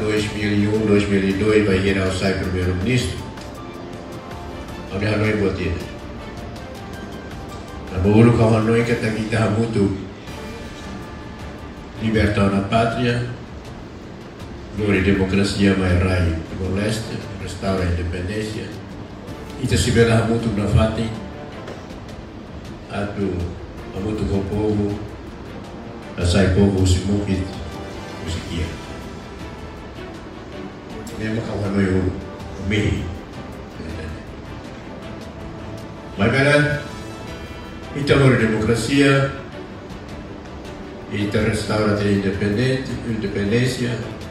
2001, 2002 vai ir ao sai primeiro-ministro, onde Hanoi botina. Na boa com Hanoi que está muito libertar na pátria, glória e democracia mais raio do leste, restaura a independência, e te se verá muito na fati, a muito com o povo, a sai povo se mukit, o se kia. Mesmo com Hanoi o meio. Mas galera, então a democracia, então restaura a independência.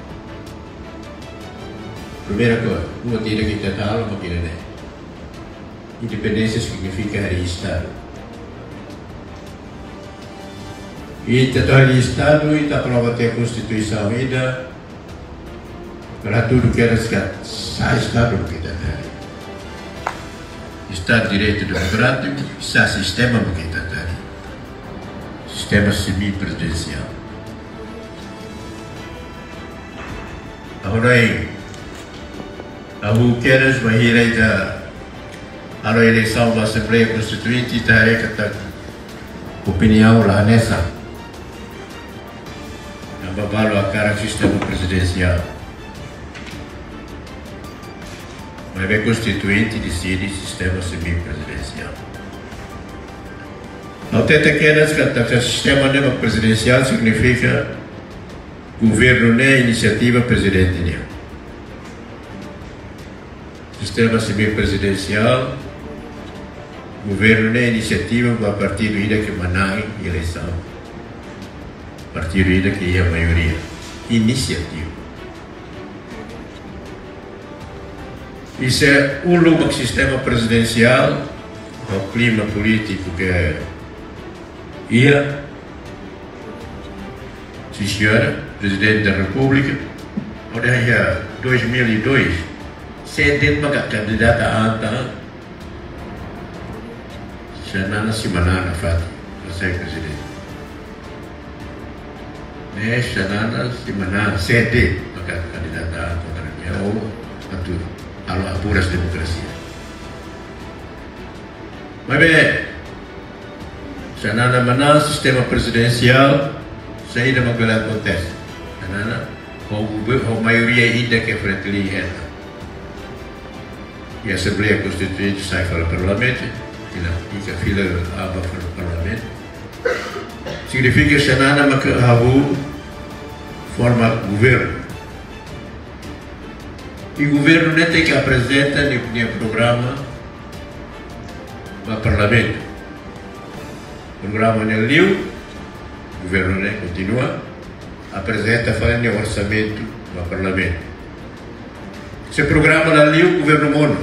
Primeira coisa, uma tira que está tal, uma tira não. Independência significa Estado. E está Estado e está prova ter a Constituição ainda para tudo que era sai Estado que está ali. Estado de Direito Democrático, está sistema que está ali. Sistema semi-presidencial. Agora aí, a Buqueras vai ir a eleição da Assembleia Constituinte e está opinião lá nessa. A babalo a cara do sistema presidencial. Mas a Constituinte decide sistema semi-presidencial. Não tem aquelas que o sistema presidencial significa governo nem iniciativa presidente nem. Sistema semi-presidencial, governo nem iniciativa a partir do ida que manai eleição. A partir do ida que é a maioria. Iniciativa. Isso é um sistema presidencial, o clima político que ia, sim senhora, Presidente da República, onde em 2002, sede para candidata a anta, Xanana Simanana Fati, para ser presidente. Né, Xanana Simanana, sede para candidata a anta, ou a tudo. A puras democracia. Mas bem, se nada maná sistema presidencial, saída uma coisa acontece. Nada, a maioria ainda que é frente ali reta. E a Assembleia Constituinte sai para o Parlamento, e a fila aba para o Parlamento. Significa que se nada forma governo. E o governo não tem que apresentar nenhum programa para o Parlamento. O programa não é o governo continua, apresenta, faz o orçamento para o Parlamento. Se o programa não é o governo mono.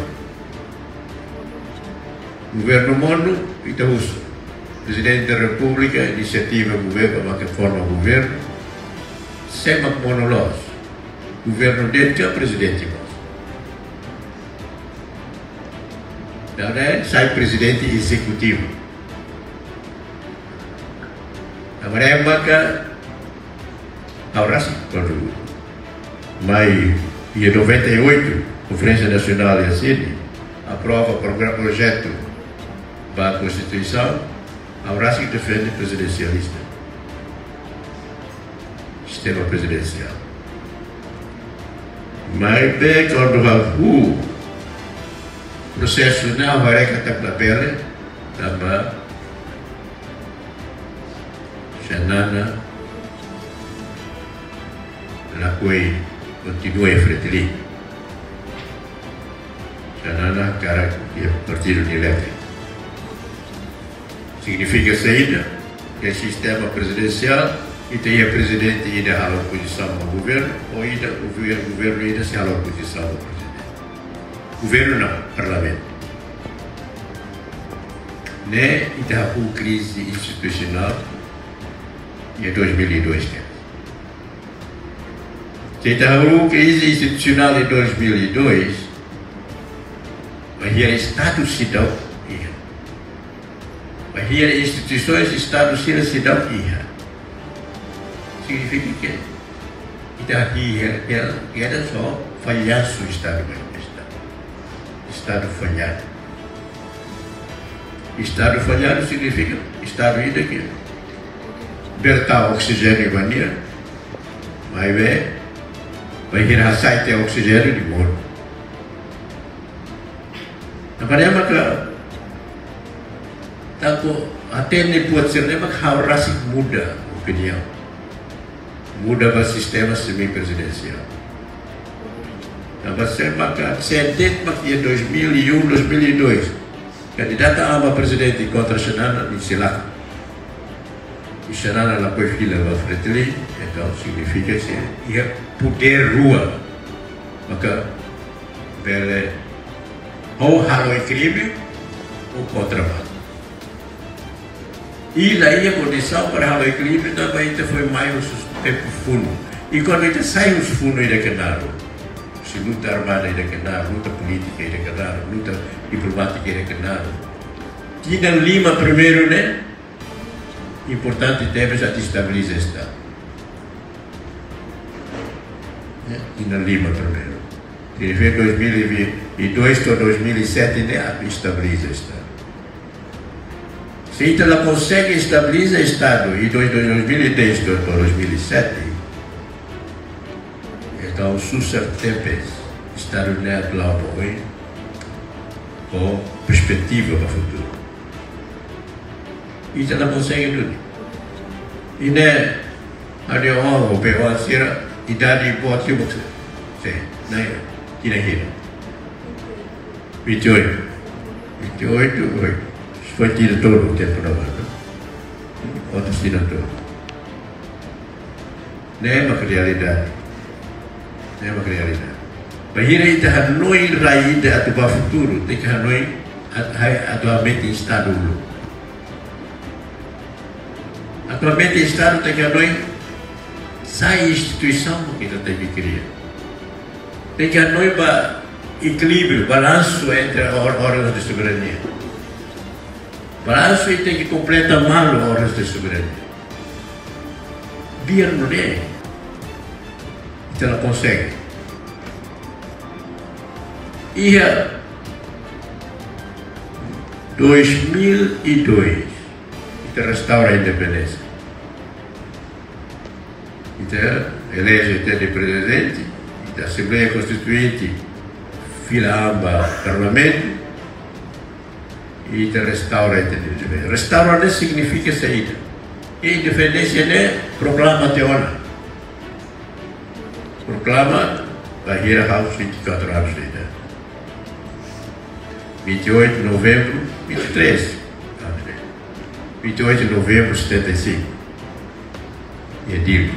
O governo mono, então o Presidente da República, iniciativa governo, para que forma o governo, sempre monológico. O governo dele que é o presidente. Sai presidente executivo. Agora é quando maio de 98, Conferência Nacional de Sydney aprova o projeto da Constituição, a que defende presidencialista. Sistema presidencial. Mas bem quando o processo não vai estar na pele, também Xanana la quei continua em frente ali. Xanana, cara, que é partido elétrico. Significa saída, que é sistema presidencial, e tem a presidente ainda a oposição ao governo, ou ainda o governo ainda se a oposição ao presidente. Governo não, Parlamento. Né? E está com crise institucional em 2002. Se está com crise institucional em 2002, mas era Estado cidadão. Mas era instituições Estado cidadão. Significa que que era só falhanço o Estado. Estado falhado. Estado falhado significa Estado ainda que bertar oxigênio e mania, mas vai virar site oxigênio de morro. Nampaknya que até nem pode ser nem que a raça muda opinião, muda o sistema semi-presidencial. Nampaknya que sentet que em 2001, 2002 candidato a presidente contra Xanana em Silak. E Xanana lá foi filha da frente ali, então significa que ia poder rua, maka bele ou halo equilíbrio ou contrabando. E lá ia condição para halo equilíbrio também foi mais o tempo fundo. E quando ele sai os fundos ainda que nada, se luta armada ainda que nada, luta política ainda que nada, luta diplomática ainda que nada. Tinha Lima primeiro, né? Importante ter já estabilizar o Estado. Tinha Lima primeiro. Desde 2002 a 2007, né? Estabiliza o Estado. Se ela consegue estabilizar o Estado e de 2010 a 2007, então o sucertempes Estado não é claro com perspectiva para o futuro. E ela consegue tudo. E né, a de honra, o pior será idade pode ser você. Sim, né? Que nem aquilo. 28. 28, foi tido todo o tempo na mão. Outros tiram todo. Não é uma realidade. Não é uma realidade. Mas ele está não ir raída para o futuro, tem que não atualmente em estado. Atualmente o Estado tem que não sai a instituição que ele tem que criar. Tem que não para equilíbrio, balanço entre órgãos de soberania. Balanço e tem que completar mal os órgãos de soberania. Bia não é. Então ela consegue. E em 2002 então restaura a independência. Então elege até de presidente da Assembleia Constituinte, fila amba parlamento e então restaura a independência. Restaura não significa saída. E independência não proclama teona. Proclama Bahia House 24 anos de idade. 28 de novembro, 23. 28 de novembro de 75. E é dito.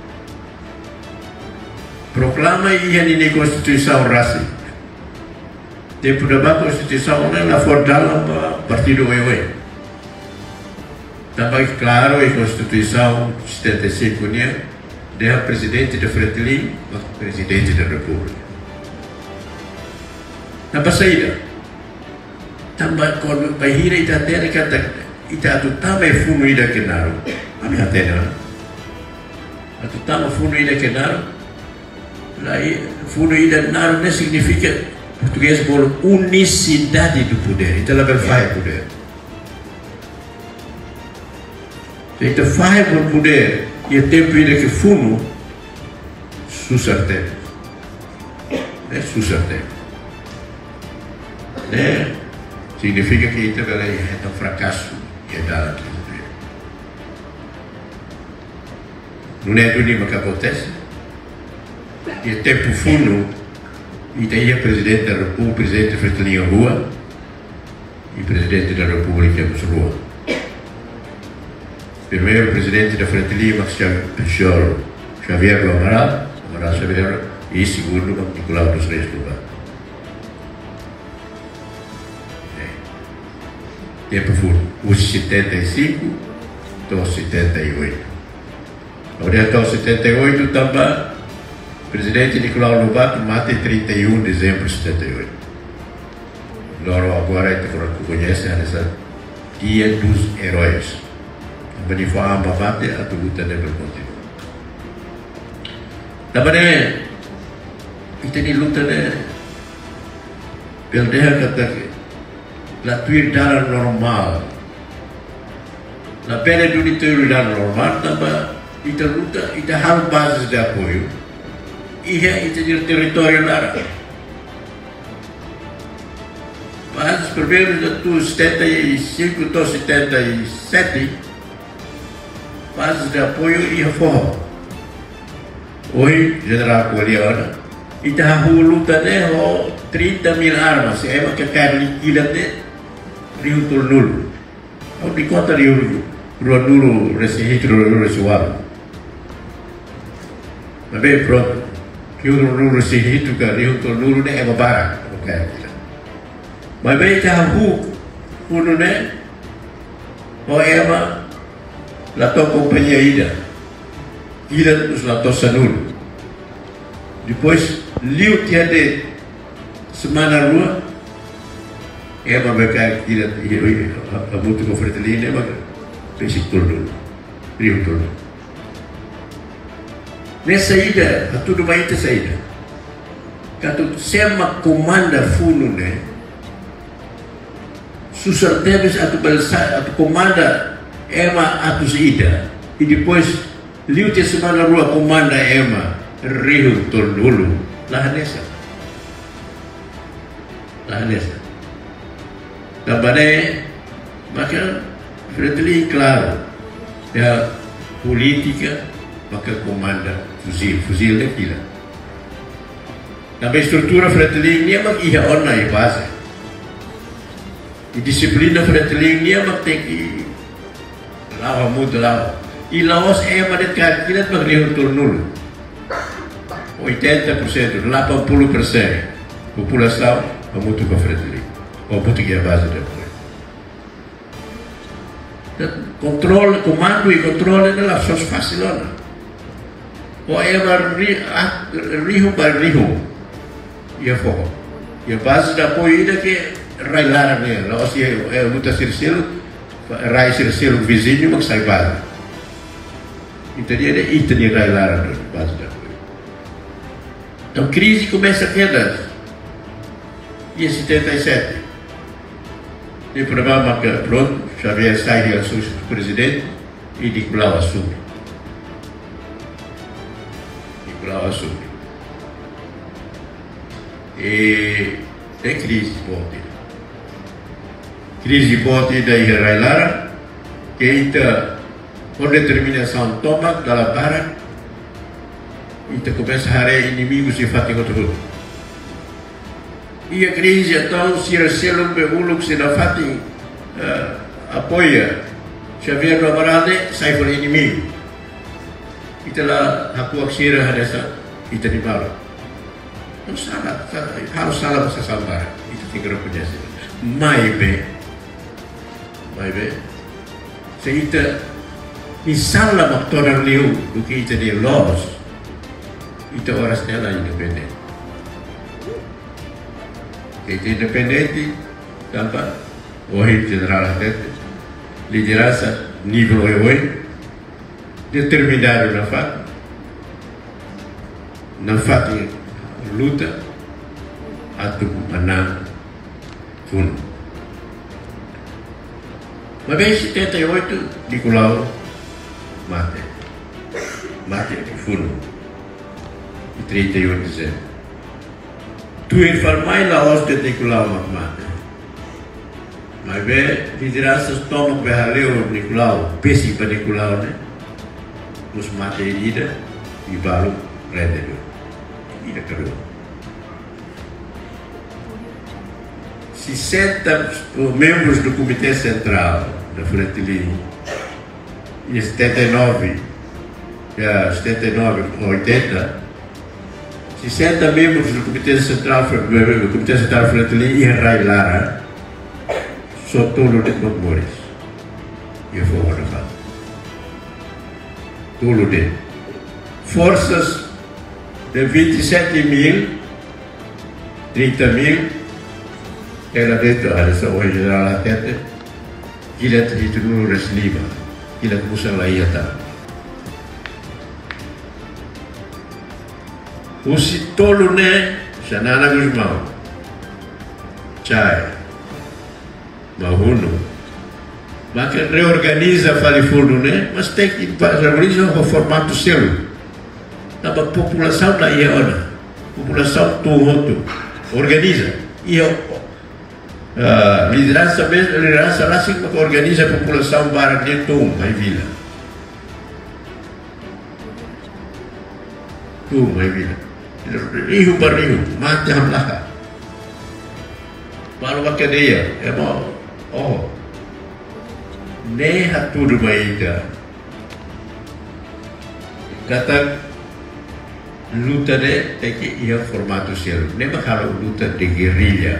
Proclama e a Constituição Raci. Tempo da Constituição não é fortala para o Partido Oioi. Também claro, a Constituição de 75 é o presidente da Frente Livre, o presidente da República. Na saída, também quando o país está tendo que ita tutama funo ida kenaro ami hatena tutama funo ida kenaro lai funo ida kenaro não significa português por unicidade do poder ita la faz poder ita faz por poder e tempo ida que funo susarte é susarte né significa que ita é um fracasso. Não é do Lima que acontece. E tempo fundo, e tem o presidente da República, o presidente da Frente rua, e o presidente da República na rua. Primeiro, o presidente da Frente Lima, que se chama Xavier Amaral Xavier, e segundo, Nicolau dos Reis Lula. Tempo fundo, os 75 até 78. Agora até 78 também, o presidente Nicolau Lobato mata em 31 de dezembro de 78. Agora a gente conhece essa Dia dos Heróis. Também foi a luta deve continuar. Também kita ni luta ne peldeha kata la tuir dalam normal la pele do tuir dalam normal tambah kita luta kita hal basis de apoio ia itu di território lara mas problemas da tu 75 to 77 bases de apoio ia fora hoje general Coliana ita luta ne ho 30.000 armas é uma que quer liquidar ne Rio Tolnulu ao de conta Rio Tolnulu residual mas bem pronto Rio Tolnulu residual que Rio Tolnulu ne é uma barra mas bem ita uno ne o ema la tua companhia ida nos la tua sanulu depois liu tinha de semana rua é uma beca que a muito com fretelina é uma peixe todo rio todo nessa ida a tudo vai ter saída quando sema comanda funo né sucertebes a tu belsa a tu comanda ema a tu ida e depois liu tinha semana rua comanda ema Rio Tolnulu lahanesa também maka friendly claro é política maka comanda fuzil daquilo também estrutura friendly ni mak ia online base e disciplina friendly ni mak tem que lawa muito lawa e laos é uma de cara mak Rio Tolnulu 80%, 80% população é muito com frente ou muito que é a base depois. Controle, comando e controle não é só fácil não. Ou é rio para rio e a fogo. E a base da apoio que railar nela, ou seja, é muito cercelo, rai cercelo vizinho mas sai base. Então ele tem railar na base da então, a crise começa a queda. E em 77, o problema que pronto, Xavier sai de assunto do presidente e Nicolau assume. E é crise forte. Crise forte da Irailara, que ainda, por determinação, toma da para. Então começa a haver inimigos e fatem outro. E a crise então se recebe um se não fatem apoia Xavier Rabarade sai para o inimigo. Então lá a coaxira dessa itu di bawah. Não salah, harus salah bisa sabar. Itu tem que reconhecer. Mais bem. Se itu misalnya faktor liu do que itu dia lolos. Itu orang dela independente. Itu independente tanpa wahid general até liderança nível hoje determinado na fato luta atau menang pun. Mas bem 78 Nicolau mate di fundo. 31 dezembro. Tu informai la hoste de Nicolau mate. Mas bem, lideranças tomam que valeu Nicolau, pesi para Nicolau, né? Os mate ida e balu rendeu. Ida caiu. 60 membros do Comitê Central da Frente Livre e 79, 80, 60 membros do Comitê Central Frente Livre e Railara só todo de Moris e a favor da fato. Todo de forças de 27.000, 30.000 era dentro da sua original até ele itu no resliva ele musang laiyata o si tolu ne Xanana Guzmão Chai Mahuno mas que reorganiza Falifuno né mas tem que reorganizar o formato seu a população da Iona população Tuhoto organiza e liderança mesmo liderança lá assim que organiza a população para dentro uma vila uma vila riu para riu mati hamlah baru a cadeia é bom ne haturu maida kata luta de tem que ir formato seu nem bakal luta de guerrilha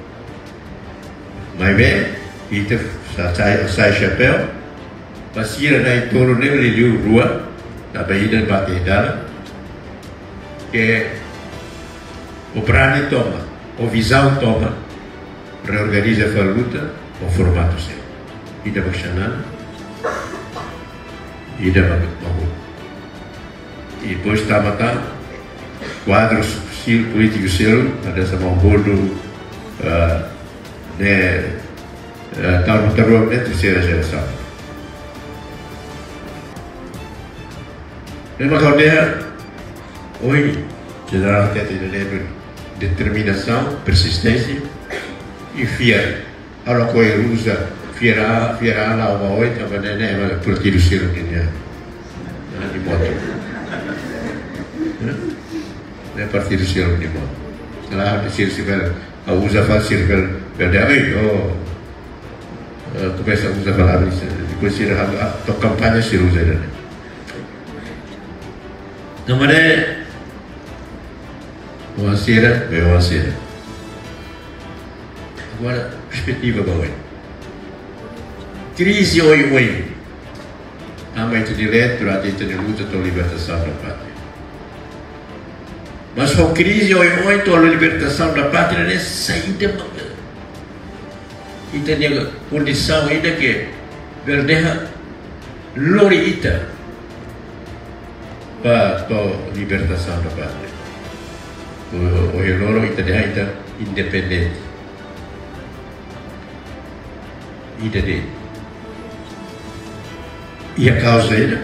mas bem itu saya chapéu pasira na toro ne liu rua na baída bater dela que o Brani toma, o Visão toma, reorganiza a luta, o formato seu. Ida Baxanana, Ida Mahu. E depois está a matar quadros políticos seus, dessa mão gordo, tal na terceira geração. Lembra que hoje, General Tete de determinação, persistência e fiel. Agora que ele usa fiera lá uma oito, mas não é por tiro ciro de moto. Não é partir do ciro de moto. Lá de ciro a usa faz ciro perde começa a usar falar isso. Depois ciro a campanha ciro usa ele. Então é uma cera, é uma cera. Agora, perspectiva para hoje. Crise oi. A mãe de direito, a gente de luta pela libertação da pátria. Mas com crise oi, pela libertação da pátria, não é saída. E tem a condição ainda que verdeja lorita para a libertação da pátria. O loro ainda independente. E a causa ainda?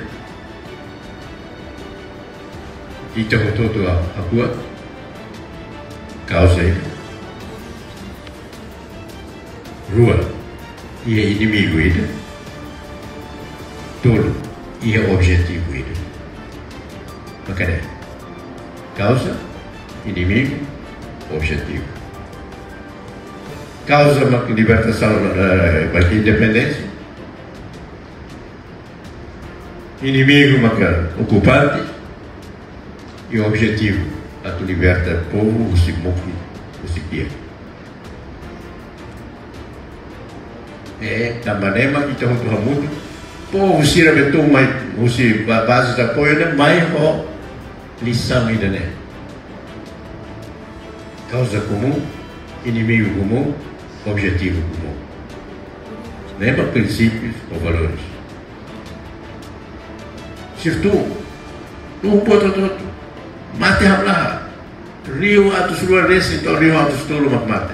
Então todo a rua, causa ainda. Rua e é inimigo ainda. Todo e é objetivo ainda. Mas cadê? Causa, inimigo, objetivo. Causa uma libertação, uma independência. Inimigo, uma ocupante. E o objetivo, a tu liberta o povo, o Simoki, o Siquia. É, da maneira que estamos do mundo, povo se rebetou mais, a base de apoio, mais lição ainda, né? Causa comum, inimigo comum, objetivo comum. Lembra princípios ou valores. Se tu pode outro, mate a lá, rio a tu sua resi, então rio a tu sua mate.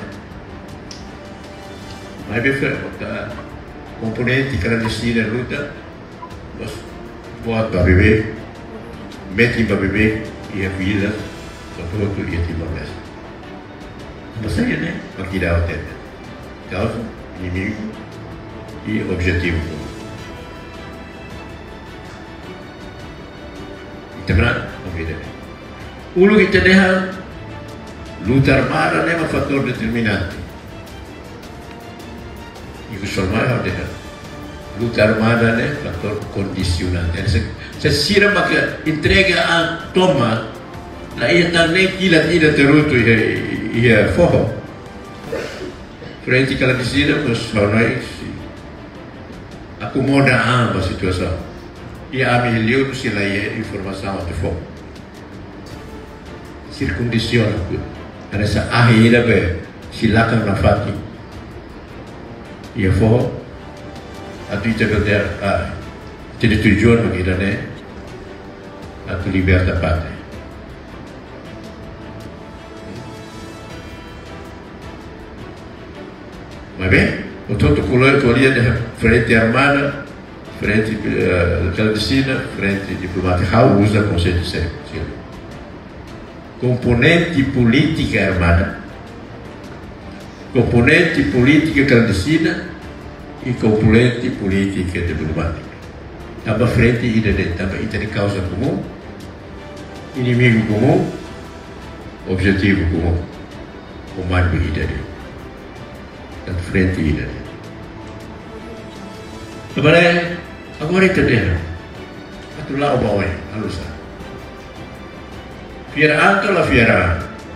Mas bem componente clandestina luta, mas pode para beber, mete para beber e a vida, só todo dia tem uma mesa. Mas aí, né? Para tirar o tempo. Causa, inimigo e objetivo comum. E também, a vida. O lugar que deixa luta armada é um fator determinante. E o solmar é deixa luta armada é um fator condicionante. Se sirva que entrega a toma, aí está nem que ela teruto e a forro. Frente que ela dizia, mas só nós acomoda a situação. E a melhor se lá é informação de fogo. Circundiciona essa arreira be se lá que na fati e a fogo a tu te perder a te destruir mas que né a tu liberta a pátria Mas bem, o todo colorido de frente armada, frente clandestina, frente diplomática, usa o conceito de sério. Componente política armada, componente política clandestina e componente política diplomática. Estava frente e estava de causa comum, inimigo comum, objetivo comum, comando e idade. Tanto frente e idade. Agora entender. Atu lá o bawah, alusa. Fiera angka la fiera.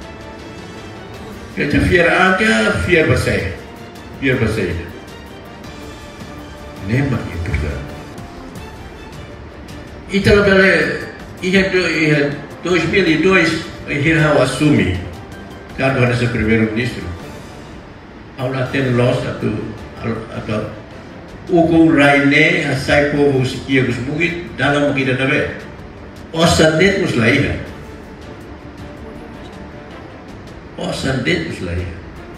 Kita fiera angka, fiera basai. Fiera basai. Nema importante. Então, em 2002, ele assume cargo de primeiro-ministro. Ao lá ter loss atau Ugo Raine, a sai povo sequia dos mugit, dalam kita nabe. Osandet mus lain. Osandet mus lain.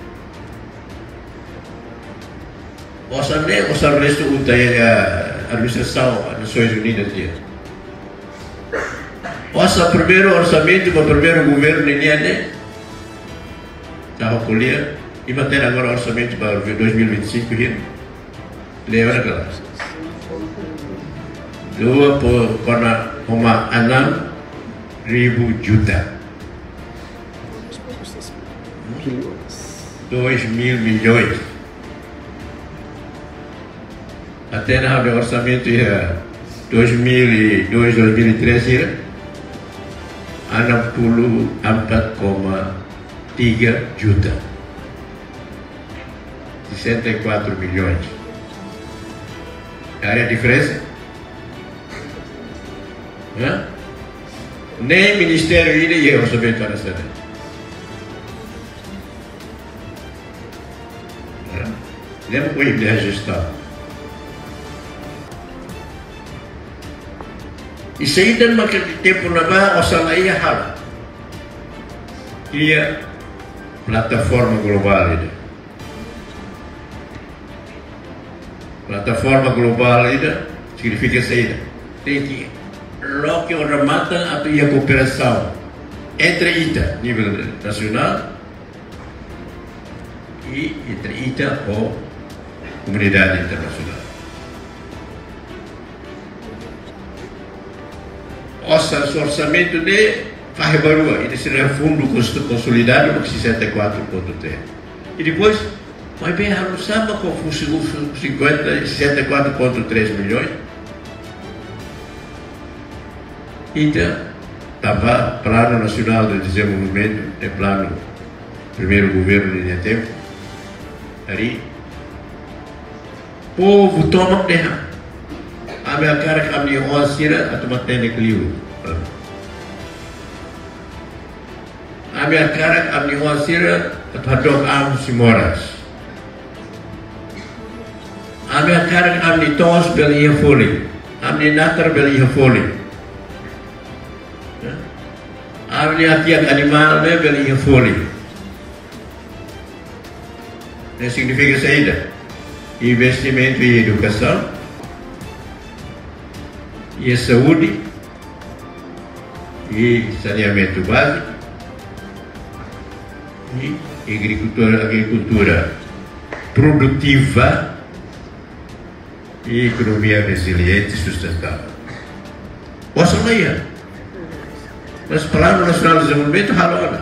Osandet, osan resto untaya administração das Nações Unidas dia. Osa primeiro orçamento para o primeiro governo indiano, estava colher e manter agora orçamento para 2025 here. Lewat kelas 2,6 juta 2.000 milhões até na orçamento 2002, 2013 64,3 juta 64 milhões. Ada diferença? Nem ministério ini ia orçamento para sana. Lembra com ele a gestão. Isso aí dan makin tempo naba orçamento ia hal. Ia plataforma global ini. Plataforma global ini significa saída. Tem que logo orang matang atau ia cooperação entre ITA nível nacional e entre ITA ou comunidade internacional. O orçamento de faz barua, ele será fundo consolidado com 64,3 e depois mas bem, harus sama com 64,3 milhões. Então, estava Plano Nacional de Desenvolvimento, é plano primeiro governo de tempo. Ali, povo toma terra. A minha cara que a minha roça a tomar tenda que livro. A minha cara que a minha roça a tomar amos e moras. Ami akan amni tos beli ia foley, amni natar beli ia foley, amni atiak animal beli ia foley. Isso significa saída, investimento em educação, e saúde, e saneamento básico, e agricultura produtiva. E economia resiliente e sustentável. Posso ler? Mas Plano Nacional de Desenvolvimento halona.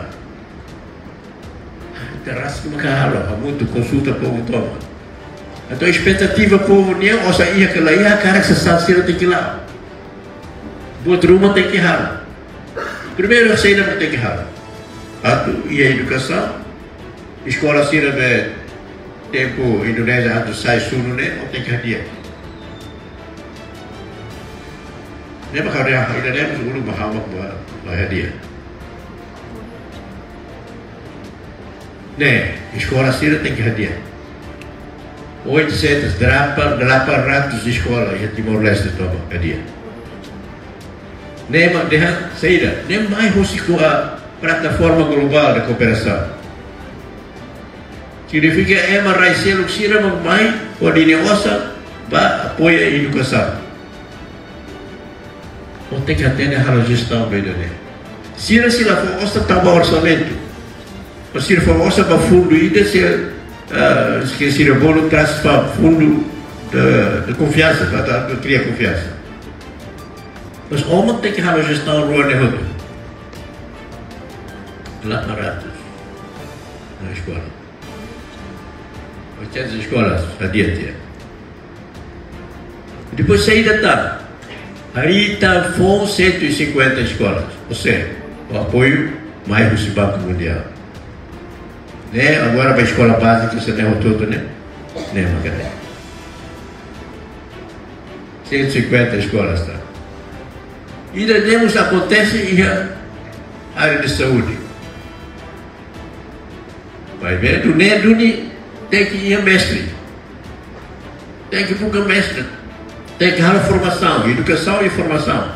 Terás que makan halo, muito consulta povo toma. Então expectativa povo nia, ou seja, ia que lá ia cara que se sabe tem que ir lá. Buat rumah tem que halo. Primeiro a saída tem que halo. Atu ia educação, escola sira be tempo Indonésia atu sai sunu ne, ou tem que hadiah. Dia bakal dia Indonesia dulu bahawa hadiah. Ne, escola sira tem que hadiah. 800 escolas em Timor-Leste toma hadiah. Ne, mak dia saída. Ne mais a plataforma global de cooperação. Significa raisel sira mamai o dini osa ba apoia a educação. Não tem que atender a gestão bem dele. Sira se lá for osa tamba orçamento. Mas se for osa ba fundo ida se esqueci o bolo traz para fundo de confiança para criar confiança. Mas homem tem que a gestão rua de rodo. Lá baratos na escola. 800 escolas a dia. Depois saída tá. Aí está com 150 escolas. Ou seja, o apoio mais do Banco Mundial. Né? Agora para a escola básica você tem o todo, né? Né, Magalhães? 150 escolas tá. E temos acontece na área de saúde. Vai ver, do Neduni tem que ir a mestre. Tem que buscar mestre. Tem que dar formação, educação e formação.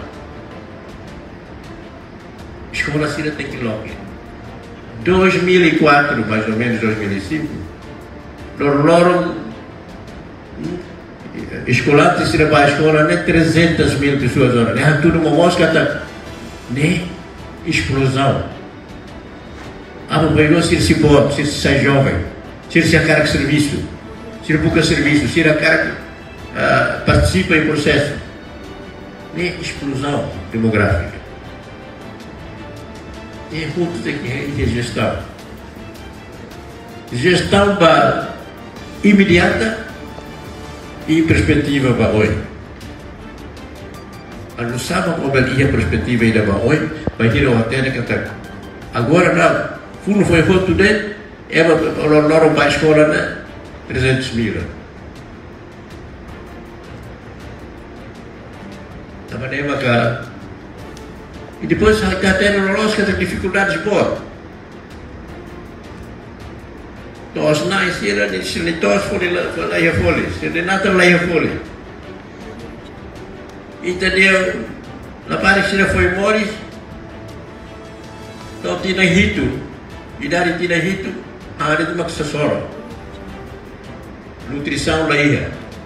Escola Cira tem que ir logo. 2004, mais ou menos 2005, nós escolar de Cira para a escola, né? 300 mil pessoas, né? Tudo uma mosca, tá? Né? Explosão. Mas se pode, se sai jovem, se a cara de serviço, se busca serviço, se a cara que participa em processo. Nem explosão demográfica. E muito tem que gestão. Gestão imediata e perspectiva para hoje. A não sabe como é a perspectiva ainda para hoje, vai ter uma tela que está. Agora não. Fundo foi voto dele, não para a escola, né? 300 mil. Estava nem cara. E depois está tendo tem dificuldades boas. Nós não hicieron, se lhe todos foram lá e folha, se lhe nada lá e folha. Entendeu? Na parte que foi morrer, então tinha rito. E dari tinha rito, a área de maksasoro. Nutrição lá ia.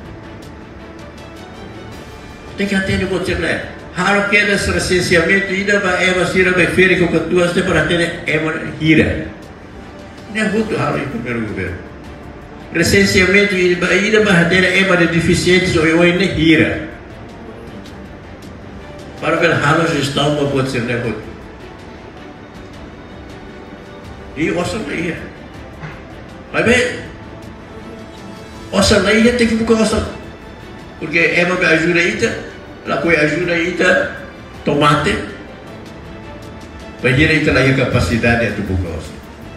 Tem que atender o conselho. Haro que esse recenseamento ainda vai ser a feira com duas para atender hira. Não é muito raro em primeiro governo. Recenseamento ainda vai atender de deficientes ou eu ainda hira. Para ver a gestão para poder ser negócio. E osa laia. Mas bem, osa laia tem que buscar osa. Porque me ajuda aí, lá foi ajuda aí, tomate, para direita lá a capacidade de buscar osa.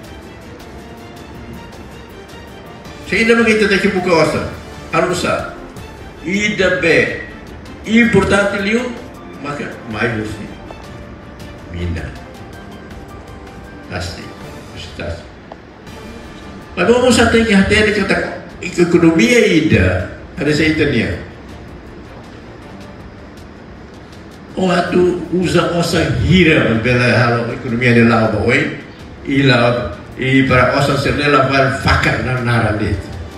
Se ainda não tem que buscar osa, alusa. E também, importante liu, mas mais você, mina, assim. Mas vamos ter que a economia ainda, ada saya tanya. Oh, tu usa osa hira pela hal ekonomia de lá boy, e para osa senela vai fakar na naralit.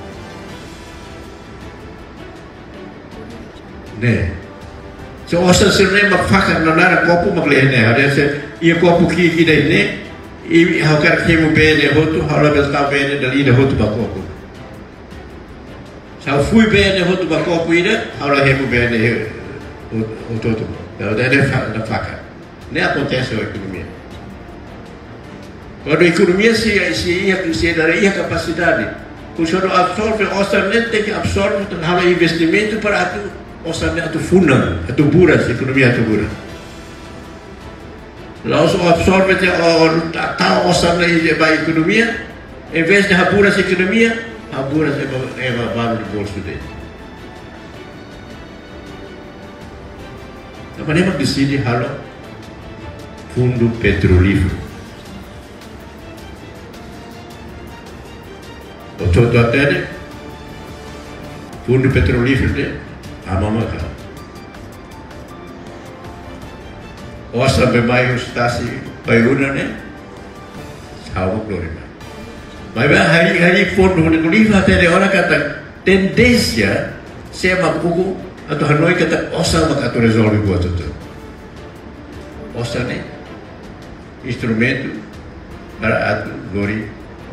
Né? Se osa senela fakar na nara copo maglene, ada se ia copo que daí né? E eu quero que eu bem de roto, eu vou estar bem dali de roto bacoco. Se eu fui bem de roto bacoco ainda, eu vou bem de roto. Então, da faca. Nem acontece a economia. Quando a economia se daria a capacidade, quando absorve o orçamento, tem que absorver o investimento para o orçamento fundo, a tubura, a economia tubura. Nós absorve o orçamento para a economia, em vez de abura a economia, abura é barulho do bolso dele. A maneira que decide halo fundo petrolífero. O todo até fundo petrolífero de Amamaka. Osa bemai ustasi bayuna ne, sawo glorima. Mas hari-hari fundo kuliah tadi orang kata tendência saya makuku atau Hanoi kata osal maka tu resolve buat itu. Osal ni instrumento para atu gori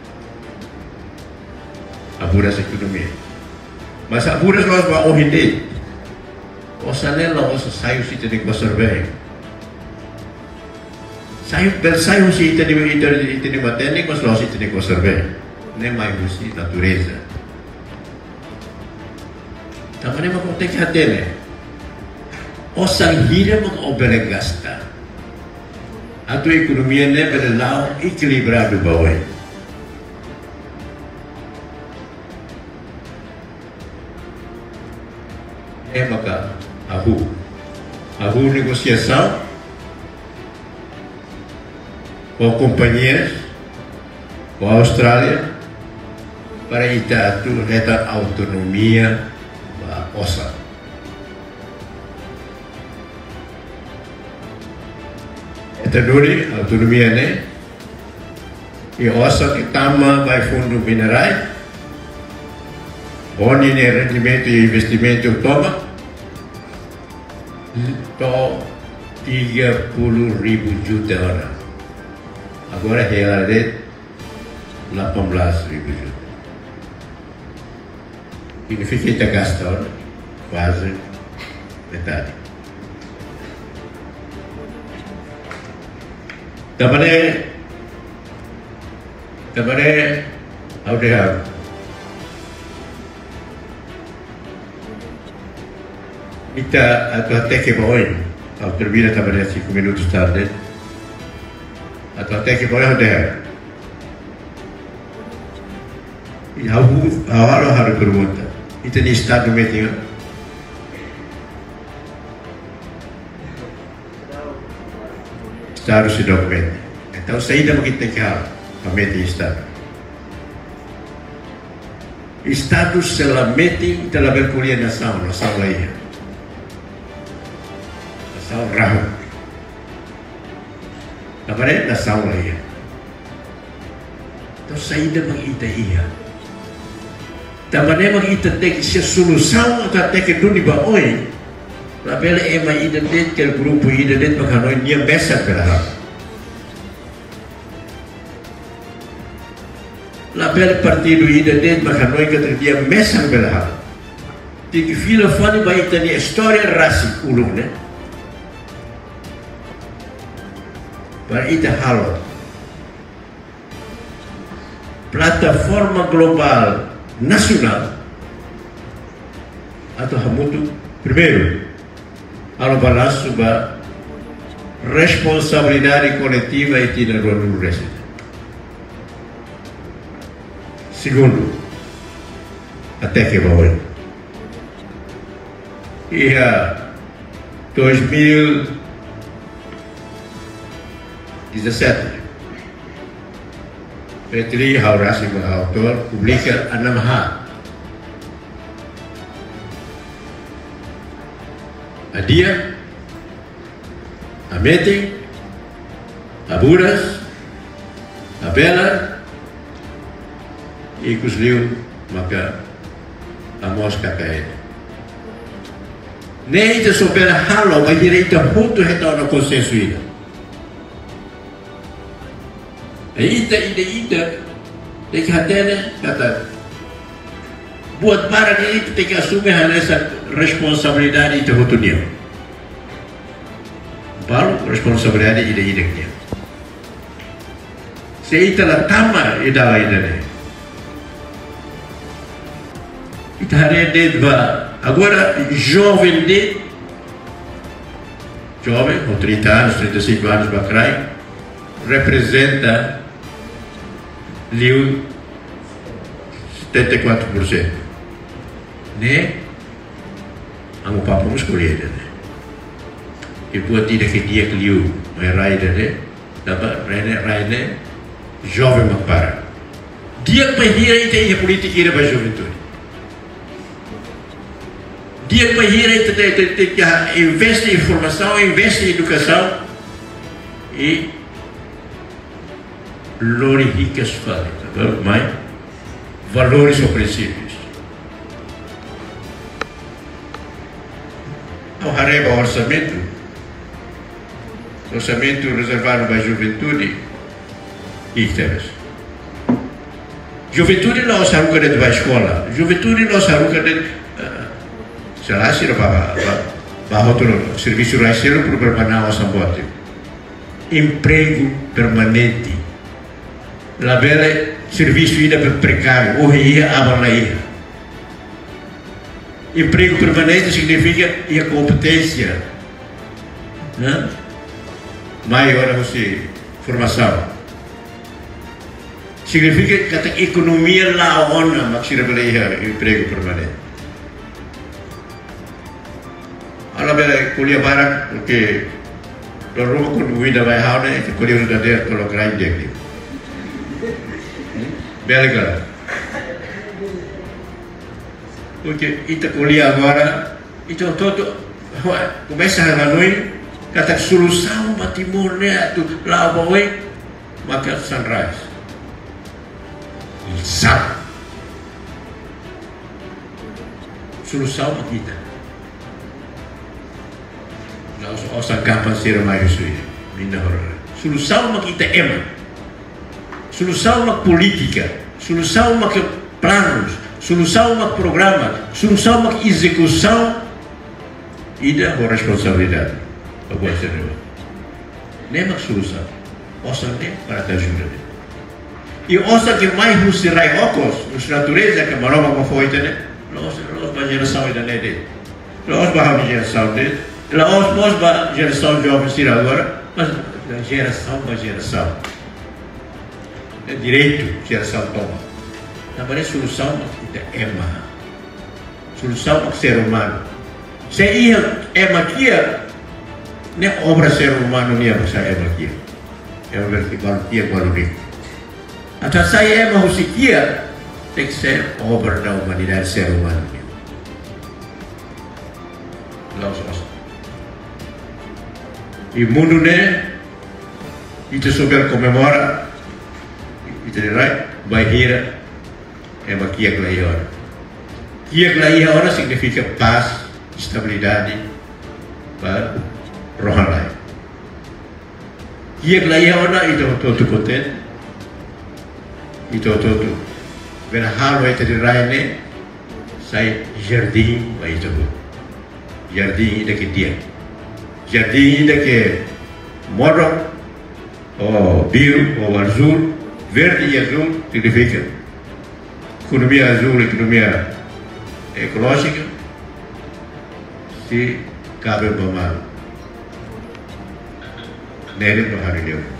aburas ekonomi. Mas aburas loh bawa hindi. Osalnya loh sayu si tadi konservasi. Sayu si tadi mateni mas loh si tadi konservasi. Nem mais si natureza. Também não tem que ter, né? O sangue não obere gasta. A tua economia não é lá equilibrado baoi. É maka ahu negociação com companhias com a Austrália para ita tu reta autonomia osa. Ita duri autonomia ne e osa que tama vai fundo minerais boni ne rendimento e investimento toma to 30.000 juta orang. Agora ela é 18.000 juta. Significa que está gastando quase metade. Também, ao derrame. Até que boi, ao terminar também 5 minutos tarde, até que boi ao derrame. E a pergunta, e tem estado metido? Estado se documenta. Então, saída que tem que falar, para meter estado. Estado se la mete dalam berkuliah nação lain. Nação rahu. Apa dia? Nação lain. Então, saída kita ia. Também kita tem que solução até que duni baoi. Labela ema identit que o grupo identit makanoi nia besa pela. Labela partido identit makanoi que dia mesa pela. Tem que fila fone vai ter história raci ulung né. Para ita halo. Plataforma global nasional atau hamutu primeiro ao balanço da responsabilidade coletiva e tira no resto. Segundo, até que vai. E a 2017 Petri Haurasi autor publica 6 hal. A dia, a meeting, a buras, a bela, e kusliu maka a mosca cair. Nem te souber halo, mas direito muito retorno ao consenso ida. Ida, tem que até kata buat barang ini tem que assumir essa responsabilidade itu hutunya. Baru responsabilidade ida. Se ita tama ida ne. Ita hari de agora jovem, com 30 anos, 35 anos bacrai, representa liu 74%. Né? Amo papo escolher, né? E buat tidak que dia que liu mai raida, né? Dapat raida jovem makpara. Dia que hira itu politik ira ba juventude. Dia que hira itu investe em formação, investe em educação e glorificas fala, mas valores ou princípios. Ao arreba orçamento reservado para a juventude e temas. Juventude não se arruga dentro da escola, juventude não se arruga dentro, sei lá, se para outro serviço racial para permanecer o sambote. Emprego permanente. La bela serviço ainda precário, ou ia abalaia. Emprego permanente significa a competência, né? Maior você formação. Significa que a economia lá ona, mas se revela emprego permanente. Ala bela kuliah barak, porque lo rumah kun wida vai haune, kuliah sudah der kalau grind dek. Bela cara. Porque ita kuliah agora, itu todo começa a noite, kata solução matimor né, tu lá bawai, maka sunrise. Sabe? Solução kita. Nós acabamos ser mais isso. Solução kita é solução política, solução planos, solução programa, solução execução e da responsabilidade. Agora nem uma solução, ouça nem para te ajudar. E ouça que mais nos tirai óculos, na natureza que maroma com foi né, nós para geração ainda nem dele, nós para a geração dele, nós para a geração jovem ser agora, mas geração para geração, é direito geração toma. Na verdade solução é uma solução para o ser humano. Se é maquia, nem obra ser humano nem a é maquia, é uma vertical que é qualificada. Até saya é uma rusikia, tem que ser obra da humanidade ser humano. E o mundo né, itu souber comemora, itu dirai, bahira, é uma kia glaiora. Kia glaiora significa paz, estabilidade para rohanai. Kia glaiora itu todo contente. Itu vena hal vai ter raine sai jardim vai itu jardim ainda que dia jardim ainda que marrom ou biru ou azul verde e azul significa economia azul economia ecológica se cabe para mal nele no hari